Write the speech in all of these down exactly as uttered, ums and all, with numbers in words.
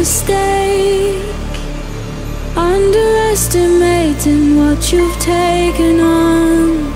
mistake, underestimating what you've taken on.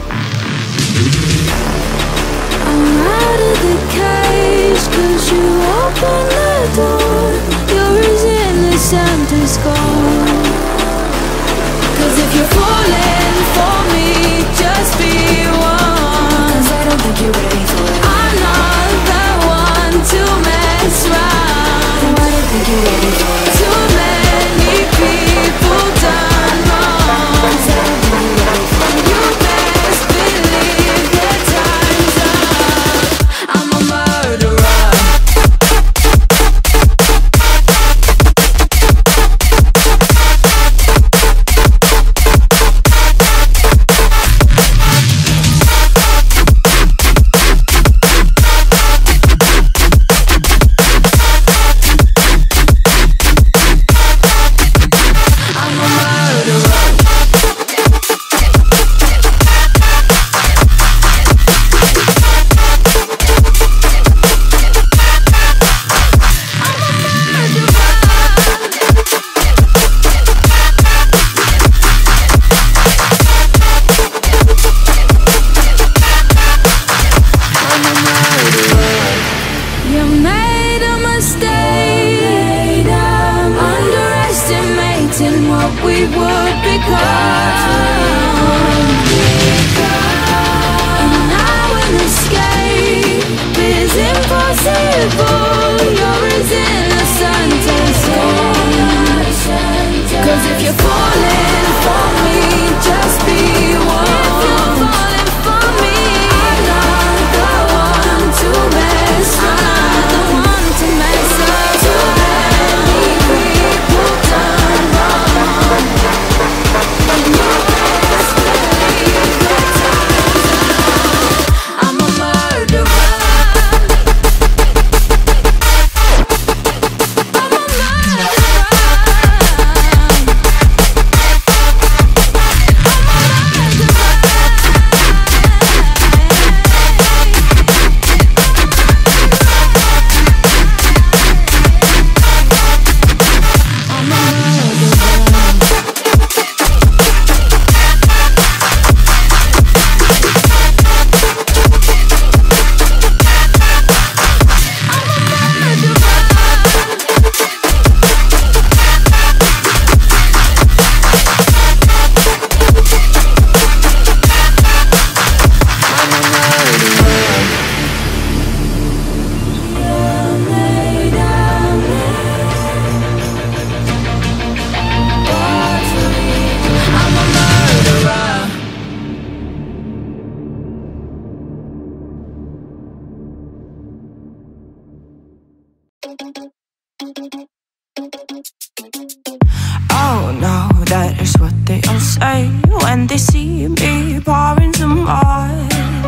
I'm out of the cage, cause you opened the door. You're as innocent as gold. Cause if you're falling for me, just be one. Cause I don't think you're ready for it. I'm not the one to mess around. No, I don't think you're ready for it. Too many people done wrong. Cause I don't think you're ready for it. You best believe that time's up. I'm a murderer. When they see me pouring some more,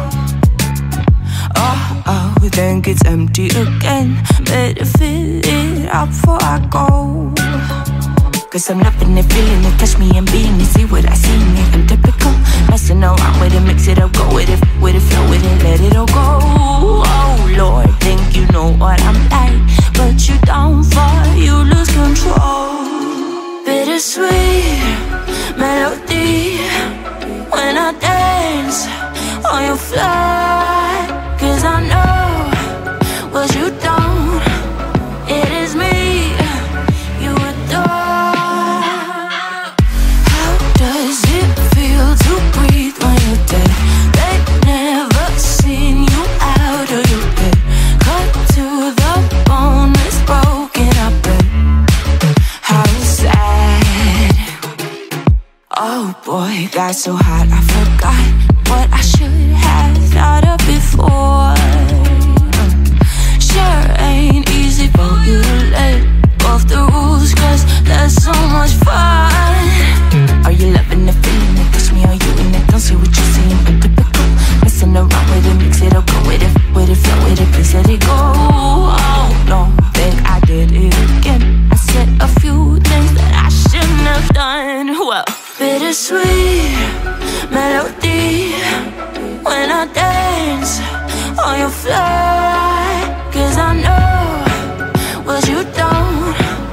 oh, oh, then gets empty again. Better fill it up before I go. Cause I'm loving it, feeling it, touch me and being it. See what I see in it, I'm typical. Messing around with it, mix it up, go with it, with it, flow with it, let it all go. Oh Lord, think you know what I'm like, but you don't fall, you lose control. Bittersweet melody when I dance on your fly. Cause I know what you don't, it is me you adore. How does it feel to breathe when you're dead? They've never seen you out of your bed. Cut to the bone, it's broken up and how sad. Oh boy, got so hot I forgot what I should have thought of before. Sure ain't easy for you to let go of the rules, cause there's so much fun. Are you loving the feeling it? Touch me, are you in it? Don't see what you're seeing, but typical. Messing around with it, mix it up, go with it, with it, flow with it, please let it go. Oh no, think I did it again. I said a few things that I shouldn't have done. Well, bittersweet melody when I dance on your fly. Cause I know what you don't,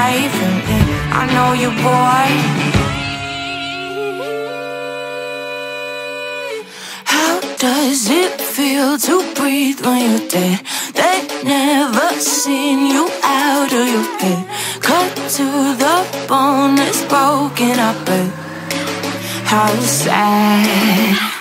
life, and yeah, I know you, boy. How does it feel to breathe when you're dead? They never seen you out of your head. Cut to the bone, it's broken up, but how sad.